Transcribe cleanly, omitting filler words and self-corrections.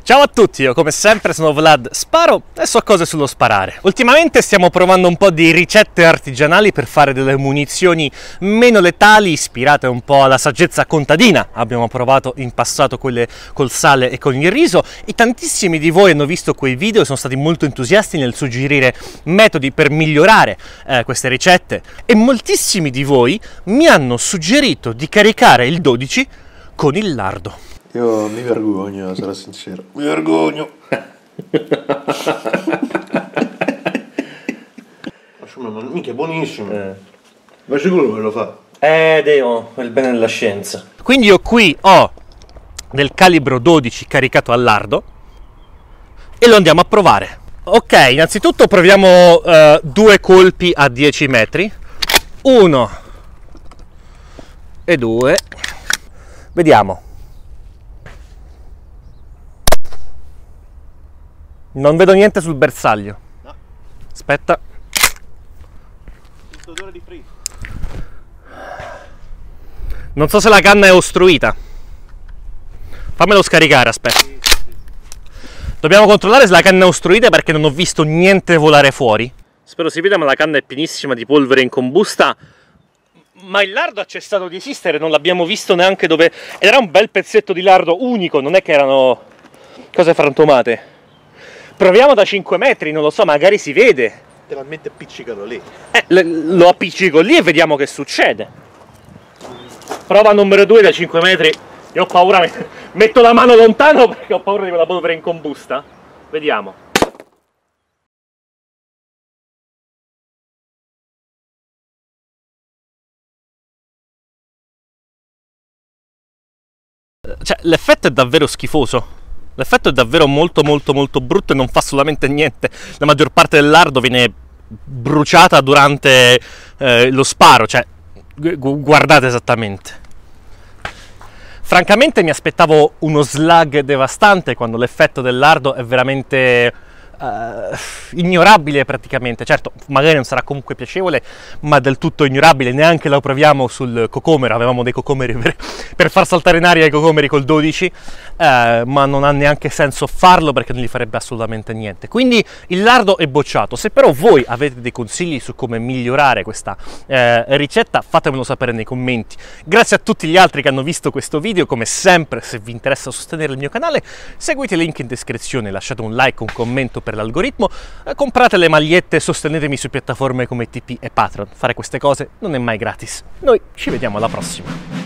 Ciao a tutti, io come sempre sono Vlad, sparo e so cose sullo sparare. Ultimamente stiamo provando un po' di ricette artigianali per fare delle munizioni meno letali, ispirate un po' alla saggezza contadina. Abbiamo provato in passato quelle col sale e con il riso e tantissimi di voi hanno visto quei video e sono stati molto entusiasti nel suggerire metodi per migliorare queste ricette. E moltissimi di voi mi hanno suggerito di caricare il 12 con il lardo. Io mi vergogno, sarò sincero. Mi vergogno. Ma mica è buonissimo. Ma sicuro che lo fa? Deo, il bene della scienza. Quindi io qui ho del calibro 12 caricato al lardo e lo andiamo a provare. Ok, innanzitutto proviamo 2 colpi a 10 metri. 1 e 2. Vediamo. Non vedo niente sul bersaglio. No. Aspetta. Sento odore di fritto. Non so se la canna è ostruita. Fammelo scaricare, aspetta. Sì. Dobbiamo controllare se la canna è ostruita perché non ho visto niente volare fuori. Spero si veda, ma la canna è pienissima di polvere incombusta. Ma il lardo ha cessato di esistere, non l'abbiamo visto neanche dove... Ed era un bel pezzetto di lardo unico, non è che erano cose frantumate. Proviamo da 5 metri, non lo so, magari si vede. Letteralmente appiccicato lì. Lo appiccico lì e vediamo che succede. Prova numero 2 da 5 metri. Io ho paura, metto la mano lontano perché ho paura di quella polvere incombusta. Vediamo. Cioè, l'effetto è davvero schifoso. L'effetto è davvero molto brutto e non fa assolutamente niente. La maggior parte del lardo viene bruciata durante lo sparo, cioè guardate esattamente. Francamente mi aspettavo uno slug devastante quando l'effetto del lardo è veramente ignorabile praticamente. Certo, magari non sarà comunque piacevole, ma del tutto ignorabile. Neanche lo proviamo sul cocomero. Avevamo dei cocomeri per far saltare in aria i cocomeri col 12, ma non ha neanche senso farlo perché non gli farebbe assolutamente niente. Quindi il lardo è bocciato. Se però voi avete dei consigli su come migliorare questa ricetta, fatemelo sapere nei commenti. Grazie a tutti gli altri che hanno visto questo video. Come sempre, se vi interessa sostenere il mio canale, seguite il link in descrizione, lasciate un like, un commento per l'algoritmo, comprate le magliette e sostenetemi su piattaforme come TP e Patreon. Fare queste cose non è mai gratis. Noi ci vediamo alla prossima.